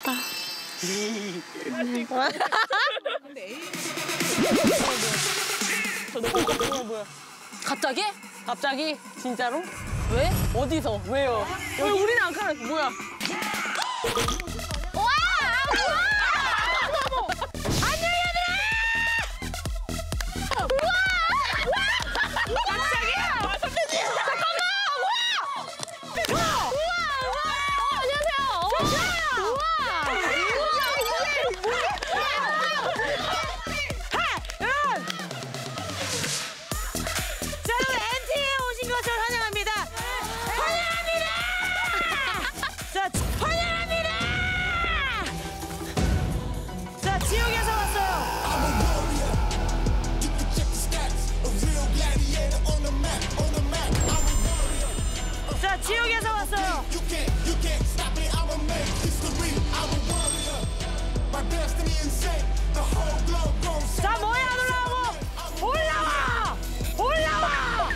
좋다. 뭐야? 갑자기? 갑자기? 진짜로? 왜? 어디서? 왜요? 여기 우리는 안 가는 뭐야? 와! 안녕 얘들아! 우와! 갑자기? 선배님! 잠깐만! 우와! 우와! 안녕하세요. 우와! 여러분! 자, 여러분 NT에 오신 것을 환영합니다. 환영합니다! 자, 환영합니다! 자, 지옥에서 왔어요. 자, 지옥에서 왔어요. 자, 뭐야 안 올라오고 올라와! 올라와!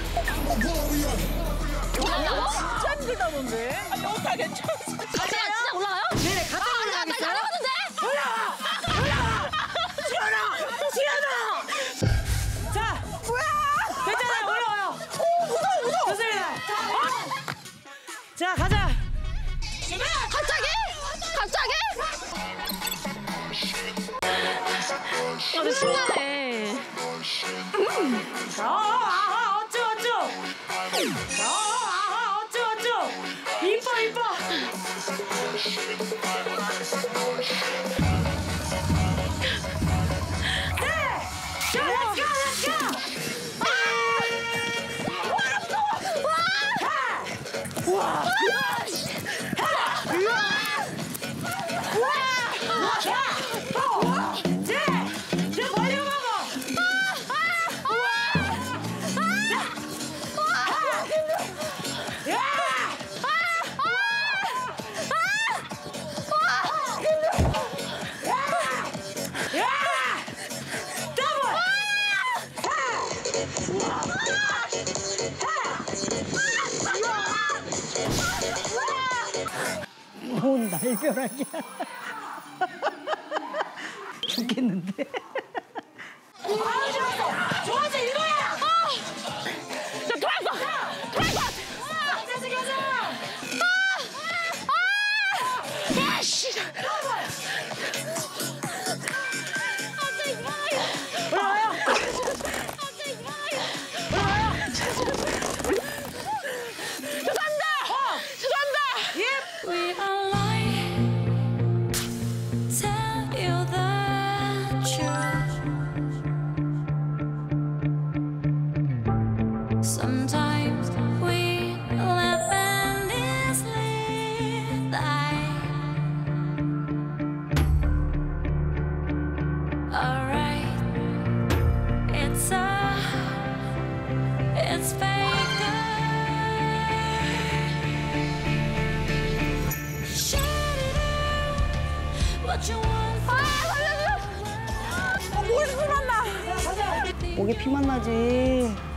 진짜 힘들다 본데? 아니 어떡하 괜찮아. 진짜 올라가요? 네네, 갔다 나 올라가겠어요? 잘하거든데? 올라와! 올라와! 지연아! 지연아! 자, 뭐야? 괜찮아요, 올라와요. 무서워. 좋습니다. 자, 가자. 갑자기? 갑자기? 아, 근데 신나네. 어쭈. 어쭈. 이뻐. 네! 자, let's go! 제 멀리 가고! 뭔 날벼락이야. 죽겠는데. 좋았어, 이거야! 저 돌았어! 가자! 야, 씨! 올라와요! We are lying. Tell you the truth. Sometimes we live endlessly. Alright, it's fake. 목에 피만 나지.